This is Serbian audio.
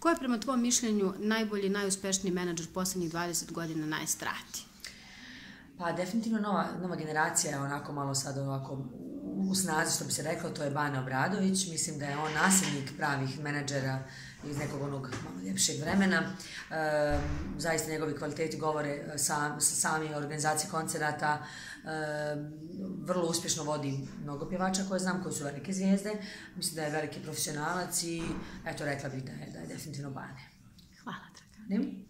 Ko je prema tvom mišljenju najbolji, najuspešniji menadžer poslednjih 20 godina na estradi? Pa definitivno nova generacija je onako malo sad ovako u snazi, što bi se reklo, to je Bane Obradović. Mislim da je on nasljednik pravih menadžera iz nekog onog malo ljepšeg vremena. Zaista njegovi kvaliteti govore sami organizacije koncerata. Vrlo uspješno vodi mnogo pjevača koje znam, koji su velike zvijezde. Mislim da je veliki profesionalac i eto, rekla bih da je definitivno Bane. Hvala, Dragana.